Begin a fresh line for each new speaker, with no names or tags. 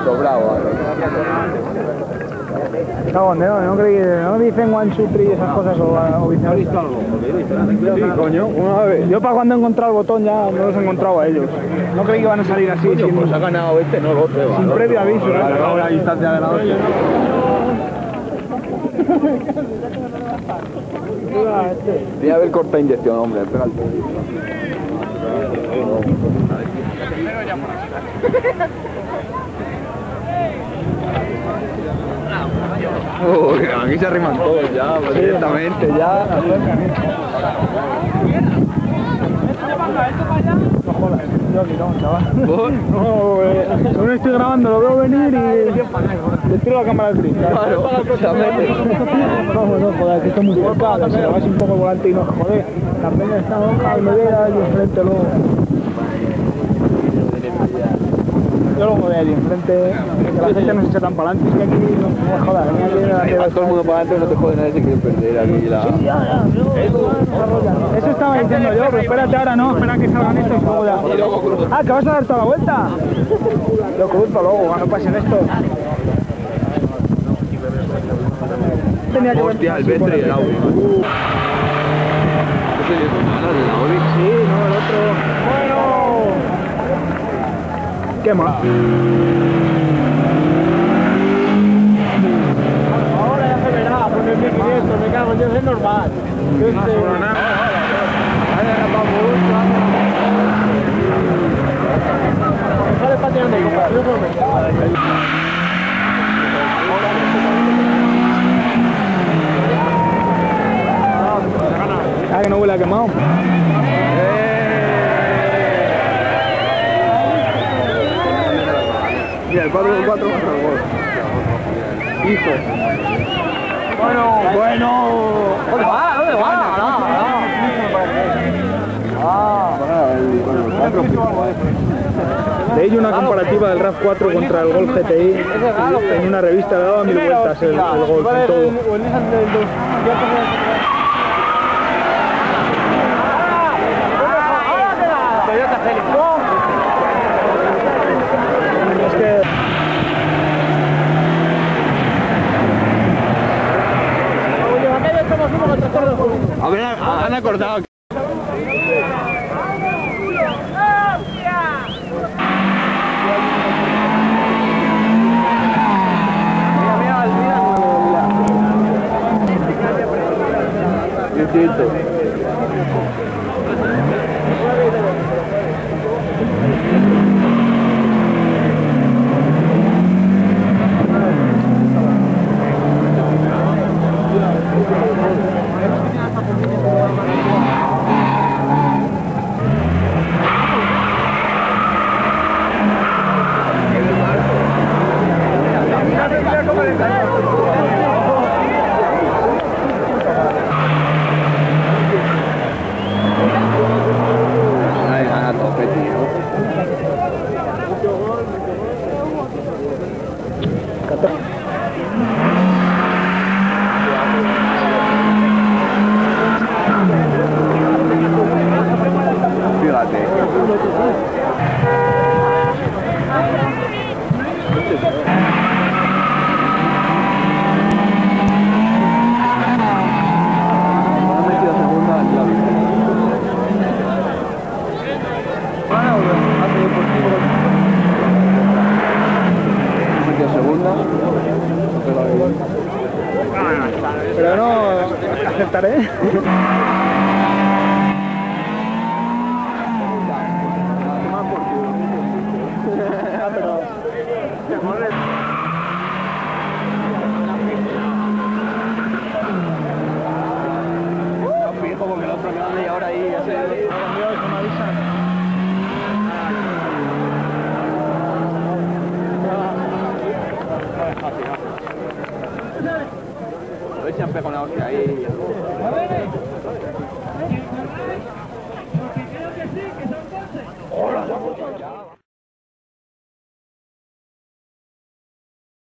sobrado.
No creí, no dicen one, two, three y esas cosas o viceversa.
Sí, coño, una vez.
Yo para cuando he encontrado el botón ya no los he encontrado a ellos. No creí que iban a salir así.
Coño, pues ha ganado este, no el otro.
Sin previo aviso.
Ha ganado la distancia de la hostia. Voy a ver corta inyección, hombre, espérate. Uy, aquí se arriman todos ya, directamente ya.
No jodas, yo aquí no, chaval. No, no estoy grabando, lo veo venir y le tiro la cámara al cristal.
Claro, exactamente.
No, joder, que esto es muy cerca, que se le vas un poco el volante y no joder. La peña está hoja, Almedera y enfrente luego. Yo lo voy allí enfrente, que la gente no se echa tan para adelante, es que aquí no me jodas,
A todo el mundo para adelante no te jode, nadie se quiere perder aquí la...
Sí, ya, eso estaba diciendo yo, pero espérate ahora no, espera que salgan estos y luego ya. Ah, que vas a dar toda la vuelta. Lo cruzo luego, cuando pasen estos. Tenía que
Hostia, el Vestre y el Audi. ¿Qué se el Audi?
Sí, no, el otro. Bueno. ¿Qué más? Ahora ya se verá, porque el 1500, me cago, yo es normal. Sale pateando, Ah, que no huele a quemado.
Mira, el 4x4 contra el gol. Hijo.
Bueno. ¿Dónde va? ¿Dónde va? Leí una comparativa del RAV4 contra el Golf GTI en una revista, le daba 1000 vueltas el Golf en todo. Es que...
A ver, han acordado.
Pero no aceptaré.
Como que el otro queda media hora ahí, ya se... A ver si han pegado una hostia ahí. Hola,